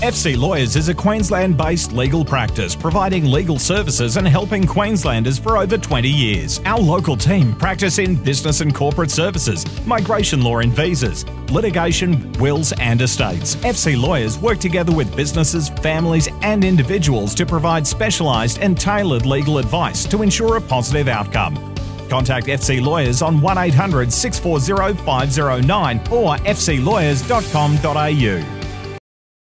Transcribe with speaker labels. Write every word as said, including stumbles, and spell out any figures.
Speaker 1: F C Lawyers is a Queensland-based legal practice providing legal services and helping Queenslanders for over twenty years. Our local team practice in business and corporate services, migration law and visas, litigation, wills and estates. F C Lawyers work together with businesses, families and individuals to provide specialised and tailored legal advice to ensure a positive outcome. Contact F C Lawyers on one eight hundred, six four zero, five zero nine or f c lawyers dot com dot a u.